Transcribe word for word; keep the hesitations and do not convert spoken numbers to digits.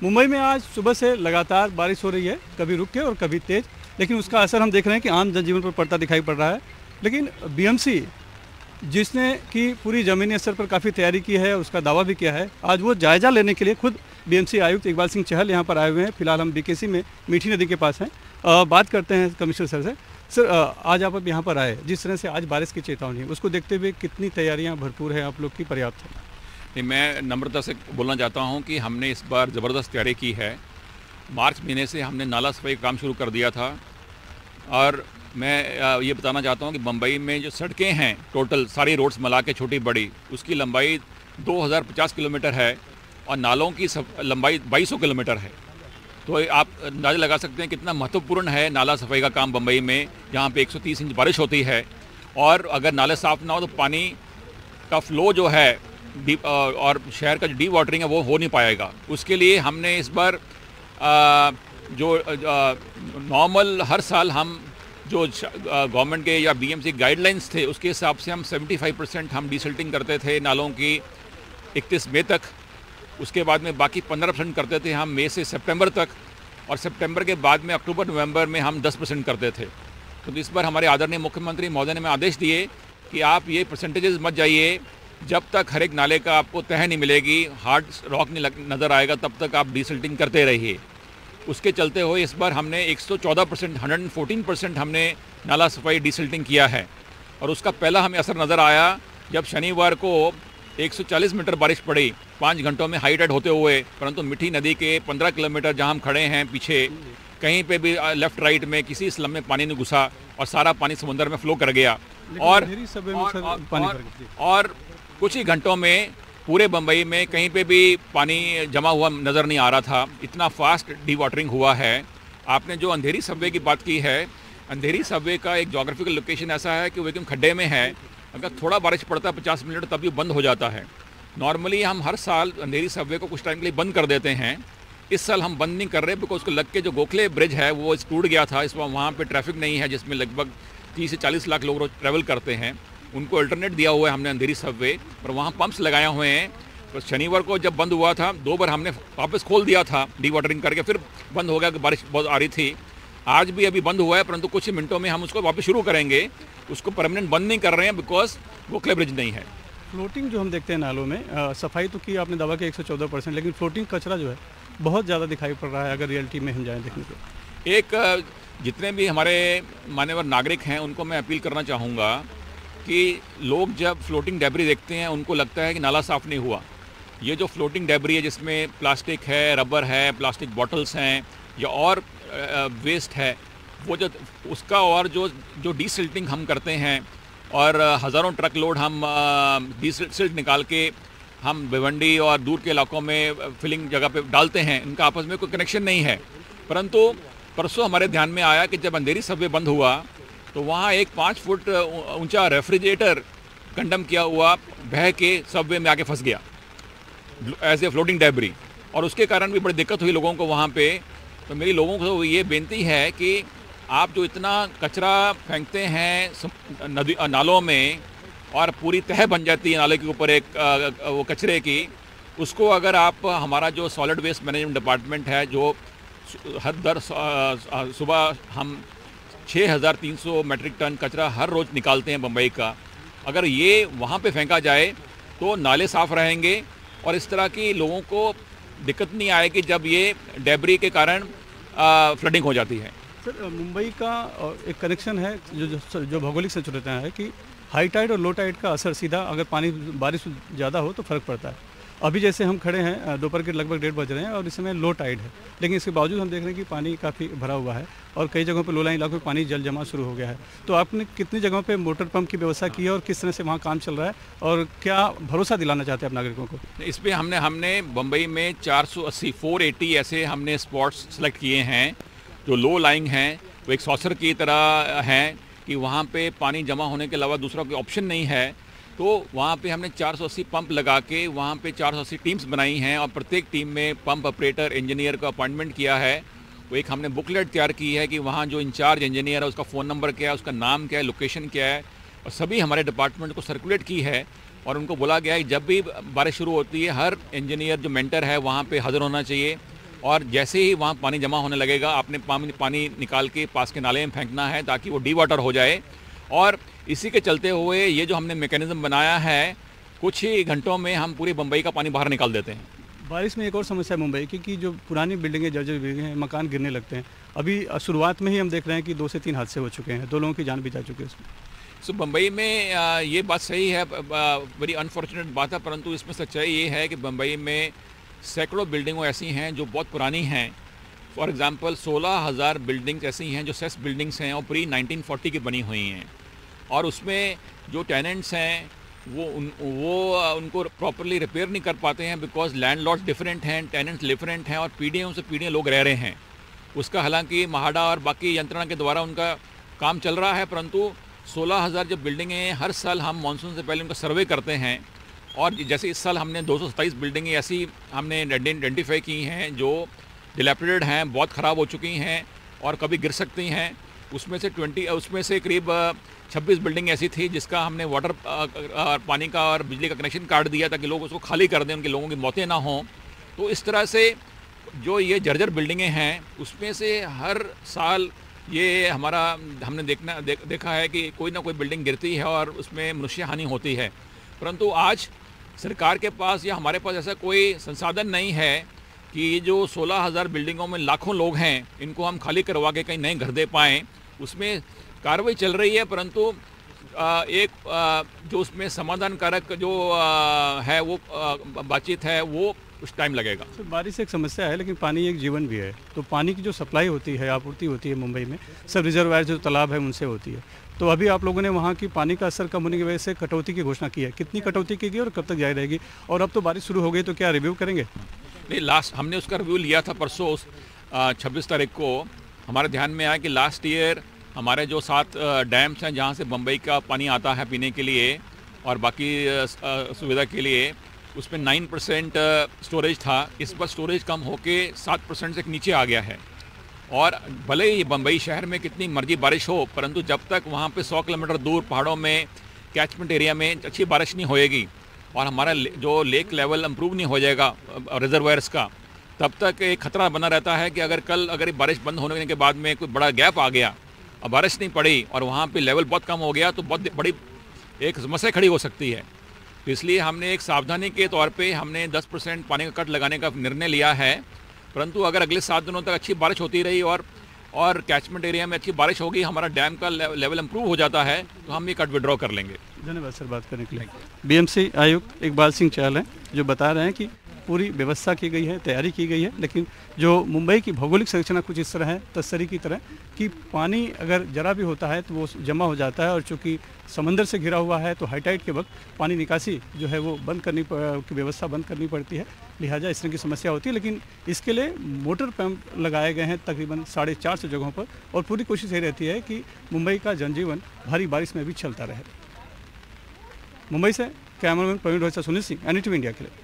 मुंबई में आज सुबह से लगातार बारिश हो रही है, कभी रुक के और कभी तेज, लेकिन उसका असर हम देख रहे हैं कि आम जनजीवन पर पड़ता दिखाई पड़ रहा है। लेकिन बीएमसी जिसने कि पूरी ज़मीनी स्तर पर काफ़ी तैयारी की है, उसका दावा भी किया है, आज वो जायज़ा लेने के लिए खुद बीएमसी आयुक्त इकबाल सिंह चहल यहाँ पर आए हुए हैं। फिलहाल हम बीकेसी में मीठी नदी के पास हैं। आ, बात करते हैं कमिश्नर सर से। सर, आ, आज आप अब यहाँ पर आए, जिस तरह से आज बारिश की चेतावनी है, उसको देखते हुए कितनी तैयारियाँ भरपूर है आप लोग की, पर्याप्त है? नहीं, मैं नम्रता से बोलना चाहता हूँ कि हमने इस बार ज़बरदस्त तैयारी की है। मार्च महीने से हमने नाला सफाई का काम शुरू कर दिया था और मैं ये बताना चाहता हूँ कि मुंबई में जो सड़कें हैं, टोटल सारी रोड्स मिला के छोटी बड़ी, उसकी लंबाई दो हज़ार पचास किलोमीटर है और नालों की लंबाई बाईस सौ किलोमीटर है। तो आप अंदाज़ा लगा सकते हैं कितना महत्वपूर्ण है नाला सफाई का काम मुंबई में, जहाँ पे एक सौ तीस इंच बारिश होती है। और अगर नाले साफ़ ना हो तो पानी का फ्लो जो है डी और शहर का जो डी वाटरिंग है वो हो नहीं पाएगा। उसके लिए हमने इस बार आ, जो नॉर्मल हर साल हम जो गवर्नमेंट के या बीएमसी गाइडलाइंस थे उसके हिसाब से हम पचहत्तर परसेंट हम डिसिल्टिंग करते थे नालों की इकतीस मई तक। उसके बाद में बाकी पंद्रह परसेंट करते थे हम मई से सितंबर तक, और सितंबर के बाद में अक्टूबर नवंबर में हम दस परसेंट करते थे। तो इस बार हमारे आदरणीय मुख्यमंत्री महोदय ने में आदेश दिए कि आप ये परसेंटेजेस मत जाइए, जब तक हर एक नाले का आपको तह नहीं मिलेगी, हार्ड रॉक नहीं नज़र आएगा, तब तक आप डिसिल्टिंग करते रहिए। उसके चलते हुए इस बार हमने एक सौ चौदह परसेंट एक सौ चौदह परसेंट हमने नाला सफाई डिसिल्टिंग किया है। और उसका पहला हमें असर नज़र आया जब शनिवार को एक सौ चालीस मीटर बारिश पड़ी पाँच घंटों में हाई टाइड होते हुए, परंतु मीठी नदी के पंद्रह किलोमीटर जहां हम खड़े हैं पीछे, कहीं पे भी लेफ़्ट राइट में किसी स्लम में पानी नहीं घुसा और सारा पानी समुद्र में फ्लो कर गया। और और, और, और कुछ ही घंटों में पूरे बम्बई में कहीं पे भी पानी जमा हुआ नज़र नहीं आ रहा था, इतना फास्ट डी वाटरिंग हुआ है। आपने जो अंधेरी सबवे की बात की है, अंधेरी सबवे का एक जोग्राफिकल लोकेशन ऐसा है कि वो एकदम खड्डे में है। अगर थोड़ा बारिश पड़ता है पचास मिनट तभी बंद हो जाता है। नॉर्मली हम हर साल अंधेरी सबवे को कुछ टाइम के लिए बंद कर देते हैं। इस साल हम बंद नहीं कर रहे बिकॉज उसको लग के जो गोखले ब्रिज है वो टूट गया था। इस वहाँ पर ट्रैफिक नहीं है, जिसमें लगभग तीस से चालीस लाख लोग रोज ट्रैवल करते हैं। उनको अल्टरनेट दिया हुआ है हमने अंधेरी सबवे, पर वहाँ पंप्स लगाए हुए हैं। तो शनिवार को जब बंद हुआ था दो बार हमने वापस खोल दिया था डी वाटरिंग करके, फिर बंद हो गया कि बारिश बहुत आ रही थी। आज भी अभी बंद हुआ है, परंतु कुछ ही मिनटों में हम उसको वापस शुरू करेंगे। उसको परमानेंट बंद नहीं कर रहे हैं बिकॉज गोखले ब्रिज नहीं है। फ्लोटिंग जो हम देखते हैं नालों में, आ, सफाई तो की आपने दावा किया एक सौ चौदह परसेंट, लेकिन फ्लोटिंग कचरा जो है बहुत ज़्यादा दिखाई पड़ रहा है अगर रियलिटी में हम जाएँ देखने को। एक जितने भी हमारे मान्यवर नागरिक हैं उनको मैं अपील करना चाहूँगा कि लोग जब फ्लोटिंग डेब्री देखते हैं उनको लगता है कि नाला साफ़ नहीं हुआ। ये जो फ्लोटिंग डेब्री है जिसमें प्लास्टिक है, रबर है, प्लास्टिक बॉटल्स हैं या और वेस्ट है, वो जो उसका और जो जो डीसिल्टिंग हम करते हैं और हज़ारों ट्रक लोड हम डीसिल्ट निकाल के हम भिवंडी और दूर के इलाकों में फिलिंग जगह पे डालते हैं, इनका आपस में कोई कनेक्शन नहीं है। परंतु परसों हमारे ध्यान में आया कि जब अंधेरी सबवे बंद हुआ तो वहाँ एक पाँच फुट ऊंचा रेफ्रिजरेटर कंडम किया हुआ बह के सबवे में आके फंस गया एज ए फ्लोटिंग डेब्री, और उसके कारण भी बड़ी दिक्कत हुई लोगों को वहाँ पे। तो मेरी लोगों को ये बेनती है कि आप जो इतना कचरा फेंकते हैं नदी नालों में और पूरी तह बन जाती है नाले के ऊपर एक वो कचरे की, उसको अगर आप हमारा जो सॉलिड वेस्ट मैनेजमेंट डिपार्टमेंट है जो हर दर सुबह हम छः हज़ार तीन सौ मेट्रिक टन कचरा हर रोज़ निकालते हैं मुंबई का, अगर ये वहाँ पे फेंका जाए तो नाले साफ़ रहेंगे और इस तरह की लोगों को दिक्कत नहीं आएगी जब ये डेब्री के कारण फ्लडिंग हो जाती है। सर, मुंबई का एक कनेक्शन है जो जो, जो भौगोलिक संरचना है कि हाई टाइड और लो टाइड का असर सीधा, अगर पानी बारिश ज़्यादा हो तो फ़र्क पड़ता है। अभी जैसे हम खड़े हैं दोपहर के लगभग डेढ़ बज रहे हैं और इस समय लो टाइड है, लेकिन इसके बावजूद हम देख रहे हैं कि पानी काफ़ी भरा हुआ है और कई जगहों पर लो लाइन इलाकों में पानी जल जमा शुरू हो गया है। तो आपने कितनी जगहों पे मोटर पंप की व्यवस्था की है और किस तरह से वहाँ काम चल रहा है और क्या भरोसा दिलाना चाहते हैं आप नागरिकों को? इस पर हमने हमने मुंबई में चार सौ अस्सी फोर एटी ऐसे हमने स्पॉट्स सेलेक्ट किए हैं जो लो लाइंग हैं, वो एक सॉसर की तरह हैं कि वहाँ पे पानी जमा होने के अलावा दूसरा कोई ऑप्शन नहीं है। तो वहाँ पे हमने चार सौ अस्सी पंप लगा के वहाँ पे चार सौ अस्सी टीम्स बनाई हैं और प्रत्येक टीम में पंप ऑपरेटर इंजीनियर का अपॉइंटमेंट किया है। वो एक हमने बुकलेट तैयार की है कि वहाँ जो इंचार्ज इंजीनियर है उसका फ़ोन नंबर क्या है, उसका नाम क्या है, लोकेशन क्या है, और सभी हमारे डिपार्टमेंट को सर्कुलेट की है और उनको बोला गया है जब भी बारिश शुरू होती है हर इंजीनियर जो मेंटर है वहाँ पे हाज़िर होना चाहिए। और जैसे ही वहाँ पानी जमा होने लगेगा आपने पानी पानी निकाल के पास के नाले में फेंकना है ताकि वो डी वाटर हो जाए। और इसी के चलते हुए ये जो हमने मैकेनिज़्म बनाया है, कुछ ही घंटों में हम पूरी बम्बई का पानी बाहर निकाल देते हैं। बारिश में एक और समस्या है मुंबई की कि जो पुरानी बिल्डिंगें, जर्जर बिल्डिंगें हैं, मकान गिरने लगते हैं। अभी शुरुआत में ही हम देख रहे हैं कि दो से तीन हादसे हो चुके हैं, दो लोगों की जान भी जा चुकी है इसमें। सो बम्बई में आ, ये बात सही है, बड़ी अनफॉर्चुनेट बात है, परंतु इसमें सच्चाई ये है कि बम्बई में सैकड़ों बिल्डिंगों ऐसी हैं जो बहुत पुरानी हैं। फॉर एग्ज़ाम्पल सोलह हज़ार बिल्डिंग्स ऐसी हैं जो सेस बिल्डिंग्स हैं और प्री नाइनटीन फोर्टी की बनी हुई हैं, और उसमें जो टेनेंट्स हैं वो उन वो उनको प्रॉपरली रिपेयर नहीं कर पाते हैं बिकॉज लैंडलॉर्ड्स डिफरेंट हैं, टेनेंट्स डिफरेंट हैं और पीढ़ियों से पीढ़ियाँ लोग रह रहे हैं। उसका हालांकि महाडा और बाकी यंत्रणा के द्वारा उनका काम चल रहा है, परंतु सोलह हज़ार जब बिल्डिंगें हैं, हर साल हम मानसून से पहले उनका सर्वे करते हैं। और जैसे इस साल हमने दो सौ सत्ताईस बिल्डिंगें ऐसी हमने आइडेंटिफाई की हैं जो डिलैपिडेटेड हैं, बहुत ख़राब हो चुकी हैं और कभी गिर सकती हैं। उसमें से ट्वेंटी उसमें से करीब छब्बीस बिल्डिंग ऐसी थी जिसका हमने वाटर पानी का और बिजली का कनेक्शन काट दिया ताकि लोग उसको खाली कर दें, उनके लोगों की मौतें ना हों। तो इस तरह से जो ये जर्जर बिल्डिंगें हैं उसमें से हर साल ये हमारा हमने देखना दे, देखा है कि कोई ना कोई बिल्डिंग गिरती है और उसमें मनुष्य हानि होती है। परंतु आज सरकार के पास या हमारे पास ऐसा कोई संसाधन नहीं है कि ये जो सोलह हज़ार बिल्डिंगों में लाखों लोग हैं इनको हम खाली करवा के कहीं नए घर दे पाएँ। उसमें कार्रवाई चल रही है, परंतु एक जो उसमें समाधानकारक जो है वो बातचीत है वो कुछ टाइम लगेगा। तो बारिश एक समस्या है, लेकिन पानी एक जीवन भी है। तो पानी की जो सप्लाई होती है, आपूर्ति होती है मुंबई में, सब रिजर्वायर जो तालाब है उनसे होती है। तो अभी आप लोगों ने वहाँ की पानी का असर कम होने की वजह से कटौती की घोषणा की है। कितनी कटौती की गई और कब तक जारी रहेगी? और अब तो बारिश शुरू हो गई, तो क्या रिव्यू करेंगे? नहीं, लास्ट हमने उसका रिव्यू लिया था परसों छब्बीस तारीख को। हमारे ध्यान में आया कि लास्ट ईयर हमारे जो सात डैम्स हैं जहाँ से बम्बई का पानी आता है पीने के लिए और बाकी सुविधा के लिए, उसमें नाइन परसेंट स्टोरेज था। इस बार स्टोरेज कम होके सात परसेंट से नीचे आ गया है। और भले ही बम्बई शहर में कितनी मर्जी बारिश हो, परंतु जब तक वहाँ पे सौ किलोमीटर दूर पहाड़ों में कैचमेंट एरिया में अच्छी बारिश नहीं होएगी और हमारा जो लेक लेवल इम्प्रूव नहीं हो जाएगा रिजर्वायर्स का, तब तक एक खतरा बना रहता है कि अगर कल अगर बारिश बंद होने के बाद में कोई बड़ा गैप आ गया और बारिश नहीं पड़ी और वहाँ पे लेवल बहुत कम हो गया तो बहुत बड़ी एक समस्या खड़ी हो सकती है। तो इसलिए हमने एक सावधानी के तौर पे हमने दस परसेंट पानी का कट लगाने का निर्णय लिया है। परंतु अगर अगले सात दिनों तक अच्छी बारिश होती रही और और कैचमेंट एरिया में अच्छी बारिश होगी, हमारा डैम का लेवल इम्प्रूव हो जाता है, तो हम ये कट विड्रॉ कर लेंगे। धन्यवाद सर बात करने के लिए। बीएमसी आयुक्त इकबाल सिंह चहल हैं जो बता रहे हैं कि पूरी व्यवस्था की गई है, तैयारी की गई है, लेकिन जो मुंबई की भौगोलिक संरचना कुछ इस तरह है, तस्सरी की तरह, कि पानी अगर जरा भी होता है तो वो जमा हो जाता है। और चूँकि समंदर से घिरा हुआ है तो हाई टाइड के वक्त पानी निकासी जो है वो बंद करनी की व्यवस्था बंद करनी पड़ती है, लिहाजा इस तरह की समस्या होती है। लेकिन इसके लिए मोटर पंप लगाए गए हैं तकरीबन साढ़े चार सौ जगहों पर, और पूरी कोशिश ये रहती है कि मुंबई का जनजीवन भारी बारिश में भी चलता रहे। मुंबई से कैमरामैन प्रवीण रोहित से Sunil Singh, N D T V India के लिए।